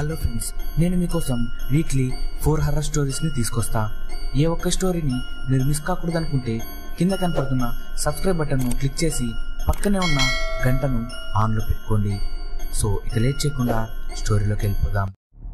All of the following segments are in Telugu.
హలో ఫ్రెండ్స్, నేను మీకోసం వీక్లీ 4 హర్రర్ స్టోరీస్ని తీసుకొస్తా. ఏ ఒక్క స్టోరీని మీరు మిస్ కాకూడదు అనుకుంటే కింద కనపడుతున్న సబ్స్క్రైబ్ బటన్ను క్లిక్ చేసి పక్కనే ఉన్న గంటను ఆన్లో పెట్టుకోండి. సో ఇక లేట్ చేయకుండా స్టోరీలోకి వెళ్ళిపోదాం.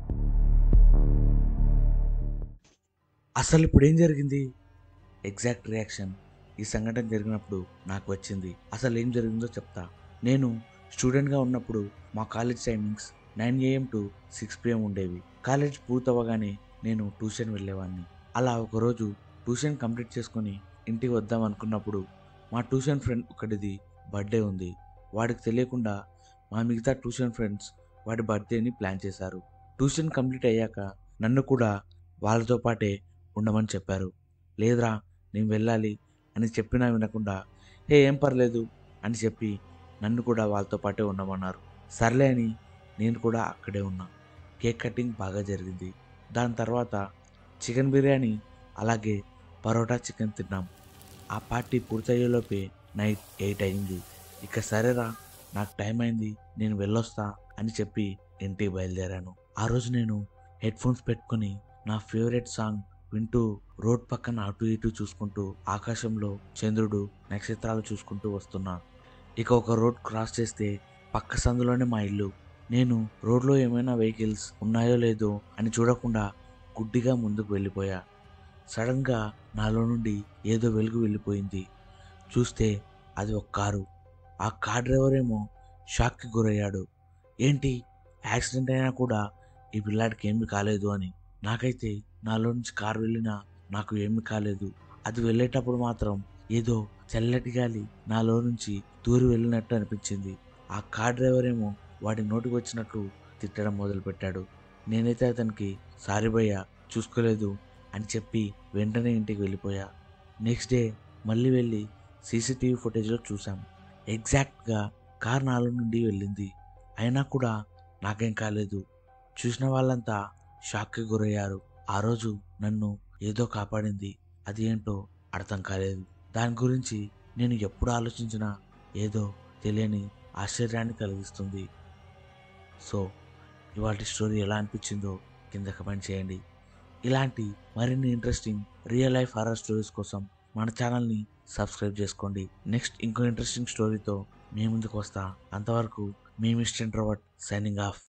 అసలు ఇప్పుడు ఏం జరిగింది? ఎగ్జాక్ట్ రియాక్షన్ ఈ సంఘటన జరిగినప్పుడు నాకు వచ్చింది. అసలు ఏం జరిగిందో చెప్తా. నేను స్టూడెంట్గా ఉన్నప్పుడు మా college timings 9 AM to 6 PM ఉండేవి. కాలేజ్ పూర్తవగానే నేను ట్యూషన్ వెళ్ళేవాడిని. అలా ఒకరోజు ట్యూషన్ కంప్లీట్ చేసుకొని ఇంటికి వద్దాం అనుకున్నప్పుడు మా ట్యూషన్ ఫ్రెండ్ ఒకటిది బర్త్డే ఉంది. వాడికి తెలియకుండా మా మిగతా ట్యూషన్ ఫ్రెండ్స్ వాడి బర్త్డేని ప్లాన్ చేశారు. ట్యూషన్ కంప్లీట్ అయ్యాక నన్ను కూడా వాళ్ళతో పాటే ఉండమని చెప్పారు. లేదురా నేను వెళ్ళాలి అని చెప్పినా వినకుండా ఏం పర్లేదు అని చెప్పి నన్ను కూడా వాళ్ళతో పాటే ఉండమన్నారు. సర్లే అని నేను కూడా అక్కడే ఉన్నా. కేక్ కటింగ్ బాగా జరిగింది. దాని తర్వాత చికెన్ బిర్యానీ అలాగే పరోటా చికెన్ తిన్నాం. ఆ పార్టీ పూర్తయ్యేలోపే నైట్ 8 అయింది. ఇక సరేరా నాకు టైం అయింది నేను వెళ్ళొస్తా అని చెప్పి ఇంటికి బయలుదేరాను. ఆ రోజు నేను హెడ్ ఫోన్స్ పెట్టుకుని నా ఫేవరెట్ సాంగ్ వింటూ రోడ్ పక్కన అటు ఇటు చూసుకుంటూ ఆకాశంలో చంద్రుడు నక్షత్రాలు చూసుకుంటూ వస్తున్నా. ఇక ఒక రోడ్ క్రాస్ చేస్తే పక్క సందులోనే మా ఇల్లు. నేను రోడ్లో ఏమైనా వెహికల్స్ ఉన్నాయో లేదో అని చూడకుండా గుడ్డిగా ముందుకు వెళ్ళిపోయా. సడన్గా నాలో నుండి ఏదో వెలుగు వెళ్ళిపోయింది. చూస్తే అది ఒక కారు. ఆ కార్ డ్రైవర్ ఏమో షాక్కి గురయ్యాడు. ఏంటి యాక్సిడెంట్ అయినా కూడా ఈ పిల్లాడికి ఏమీ కాలేదు అని. నాకైతే నాలో నుంచి కారు వెళ్ళినా నాకు ఏమీ కాలేదు. అది వెళ్ళేటప్పుడు మాత్రం ఏదో చల్లటి గాలి నాలో నుంచి దూరి వెళ్ళినట్టు అనిపించింది. ఆ కార్ డ్రైవర్ ఏమో వాడి నోటికి వచ్చినట్లు తిట్టడం మొదలుపెట్టాడు. నేనైతే అతనికి సారీ భయ్యా చూసుకోలేదు అని చెప్పి వెంటనే ఇంటికి వెళ్ళిపోయా. నెక్స్ట్ డే మళ్ళీ వెళ్ళి సీసీటీవీ ఫుటేజ్లో చూసాం. ఎగ్జాక్ట్గా కార్ నాలో నుండి వెళ్ళింది. అయినా కూడా నాకేం కాలేదు. చూసిన వాళ్ళంతా షాక్కి గురయ్యారు. ఆ రోజు నన్ను ఏదో కాపాడింది. అది ఏంటో అర్థం కాలేదు. దాని గురించి నేను ఎప్పుడు ఆలోచించినా ఏదో తెలియని ఆశ్చర్యాన్ని కలిగిస్తుంది. సో ఇవాళ స్టోరీ ఎలా అనిపించిందో కింద కమెంట్ చేయండి. ఇలాంటి మరిన్ని interesting real life horror stories కోసం మన ఛానల్ని సబ్స్క్రైబ్ చేసుకోండి. నెక్స్ట్ ఇంకో ఇంట్రెస్టింగ్ స్టోరీతో మీ ముందుకు వస్తా. అంతవరకు మీ మిస్టర్ ఇంట్రోవర్ట్ సైనింగ్ ఆఫ్.